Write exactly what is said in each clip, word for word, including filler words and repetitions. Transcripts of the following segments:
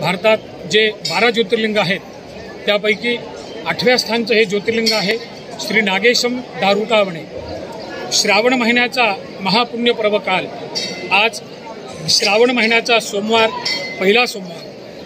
भारतात जे बारा ज्योतिर्लिंग आहेत त्यापैकी आठव्या स्थानचं हे ज्योतिर्लिंग आहे श्री नागेशम दारुकावणे। श्रावण महिन्याचा महापुण्य पर्व काल आज श्रावण महिन्याचा सोमवार पहिला सोमवार।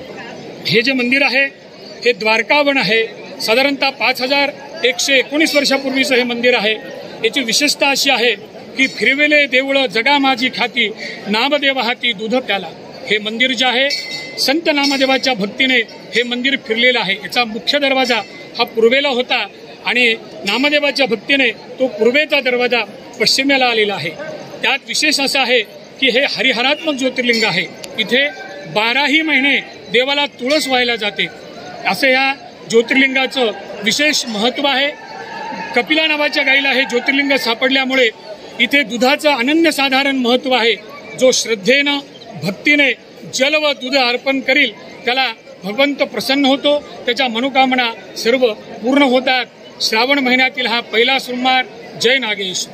हे जे मंदिर आहे हे द्वारकावन आहे। साधारणतः पाच हजार एकशे एकोणीस वर्षापूर्वीचं हे मंदिर आहे। याची विशेषता अशी आहे की फिरवेले देवळ जगा माझी ख्याती नामदेव हाती दूध प्याला। हे मंदिर जे आहे संत नामदेवाच्या भक्तीने हे मंदिर फिरलेलं आहे। याचा मुख्य दरवाजा हा पूर्वेला होता आणि नामदेवाच्या भक्तीने तो पूर्वेचा दरवाजा पश्चिमेला आलेला आहे। त्यात विशेष असं आहे की हे हरिहरात्मक ज्योतिर्लिंग आहे। इथे बाराही महिने देवाला तुळस व्हायला जाते असं या ज्योतिर्लिंगाचं विशेष महत्त्व आहे। कपिला नावाच्या गाईला हे ज्योतिर्लिंग सापडल्यामुळे इथे दुधाचं अनन्यसाधारण महत्त्व आहे। जो श्रद्धेनं भक्तीने जल व दूध अर्पण करील त्याला भगवंत प्रसन्न होतो, त्याच्या मनोकामना सर्व पूर्ण होतात। श्रावण महिन्यातील हा पहिला सोमवार। जय नागेश।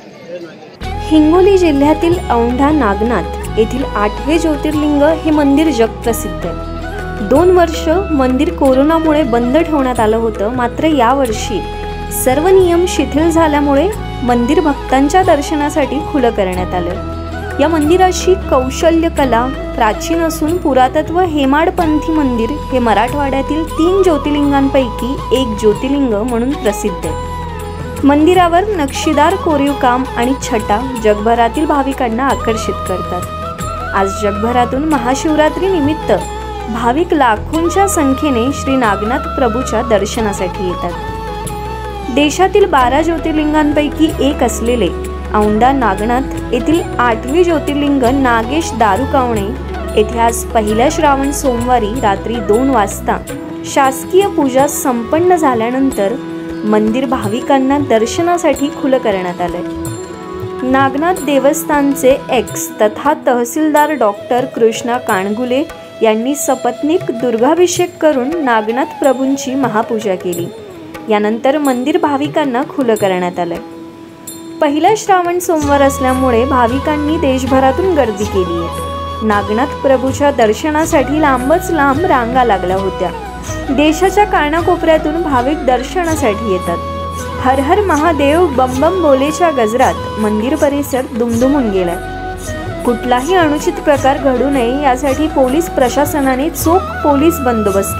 हिंगोली जिल्ह्यातील औंढा नागनाथ येथील आठवे ज्योतिर्लिंग हे मंदिर जगप्रसिद्ध आहे। दोन वर्ष मंदिर कोरोनामुळे बंद ठेवण्यात आलं होतं, मात्र यावर्षी सर्व नियम शिथिल झाल्यामुळे मंदिर भक्तांच्या दर्शनासाठी खुलं करण्यात आलं। या मंदिराची कौशल्य कला प्राचीन असून पुरातत्व हेमाडपंथी मंदिर हे मराठवाड्यातील तीन ज्योतिर्लिंगांपैकी एक ज्योतिर्लिंग म्हणून प्रसिद्ध आहे। मंदिरावर नक्षीदार कोरीव काम आणि छटा जगभरातील भाविकांना आकर्षित करतात। आज जगभरातून महाशिवरात्री निमित्त भाविक लाखोंच्या संख्येने श्री नागनाथ प्रभूच्या दर्शनासाठी येतात। देशातील बारा ज्योतिर्लिंगांपैकी एक असलेले औंढा नागनाथ येथील आठवे ज्योतिर्लिंग नागेश दारुकावणे येथे आज पहिल्या श्रावण सोमवारी रात्री दोन वाजता शासकीय पूजा संपन्न झाल्यानंतर मंदिर भाविकांना दर्शनासाठी खुलं करण्यात आलंय। नागनाथ देवस्थानचे एक्स तथा तहसीलदार डॉक्टर कृष्णा काणगुले यांनी सपत्नीक दुर्गाभिषेक करून नागनाथ प्रभूंची महापूजा केली। यानंतर मंदिर भाविकांना खुलं करण्यात आलंय। पहिला श्रावण सोमवार असल्यामुळे भाविकांनी देशभरातून गर्दी केली आहे। नागनाथ प्रभूच्या दर्शनासाठी लांबच लांब रांगा लागल्या होत्या। देशाच्या कानाकोपऱ्यातून भाविक दर्शनासाठी येतात। हर हर महादेव बम बम बोलेच्या गजरात मंदिर परिसर दुमदुमून गेलाय। कुठलाही अनुचित प्रकार घडू नये यासाठी पोलीस प्रशासनाने चोख पोलीस बंदोबस्त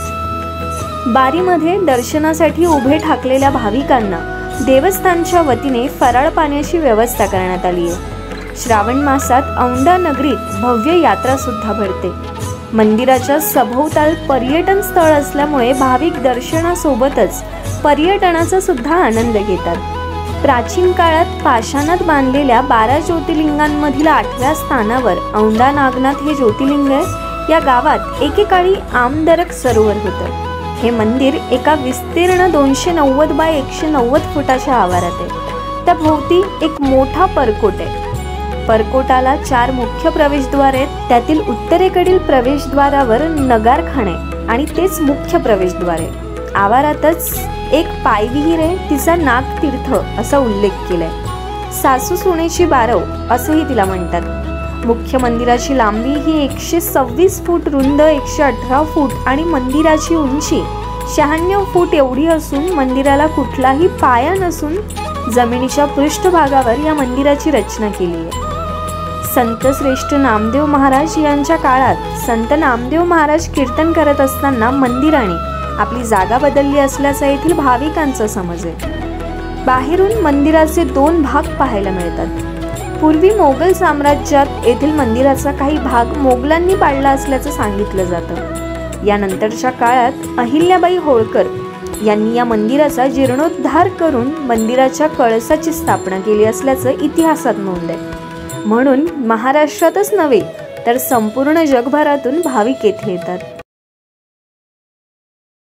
केलाय। बारीमध्ये दर्शनासाठी उभे ठाकलेल्या भाविकांना देवस्थानच्या वतीने फराळ पाण्याची व्यवस्था करण्यात आली आहे। श्रावण मासात औंढा नगरीत भव्य यात्रा सुद्धा भरते। मंदिराच्या सभोवताल पर्यटन स्थळ असल्यामुळे भाविक दर्शनासोबतच पर्यटनाचा सुद्धा आनंद घेतात। प्राचीन काळात पाषाणात बांधलेल्या बारा ज्योतिर्लिंगांमधील आठव्या स्थानावर औंढा नागनाथ हे ज्योतिर्लिंग आहे। या गावात एकेकाळी आमदरक सरोवर होतं। हे मंदिर एका विस्तीर्ण दोनशे नव्वद बाय एकशे नव्वद फुटाच्या आवारात आहे। त्या भोवती एक मोठा परकोट आहे। परकोटाला चार मुख्य प्रवेशद्वार आहेत। त्यातील उत्तरेकडील प्रवेशद्वारावर नगारखाना आहे आणि तेच मुख्य प्रवेशद्वार आहे। आवारातच एक पायविहीर आहे, तिचा नागतीर्थ असा उल्लेख केलाय। सासू सुनेची बारव असंही तिला म्हणतात। मुख्य मंदिराची लांबी ही एकशे सव्वीस फूट, रुंद एकशे अठरा फूट आणि मंदिराची उंची शहाण्णव फूट एवढी असून मंदिराला कुठलाही पाया नसून जमिनीच्या पृष्ठभागावर या मंदिराची रचना केली आहे। संत श्रेष्ठ नामदेव महाराज यांच्या काळात संत नामदेव महाराज कीर्तन करत असताना मंदिराने आपली जागा बदलली असल्याचा येथील भाविकांचा समज आहे। बाहेरून मंदिराचे दोन भाग पाहायला मिळतात। पूर्वी मोगल साम्राज्यात येथील मंदिराचा काही भाग मोगलांनी पाडला असल्याचं सांगितलं जातं। यानंतरच्या काळात अहिल्याबाई होळकर यांनी या मंदिराचा जीर्णोद्धार करून मंदिराच्या कळसाची स्थापना केली असल्याचं इतिहासात नोंद आहे। म्हणून महाराष्ट्रातच नव्हे तर संपूर्ण जगभरातून भाविक येथे येतात।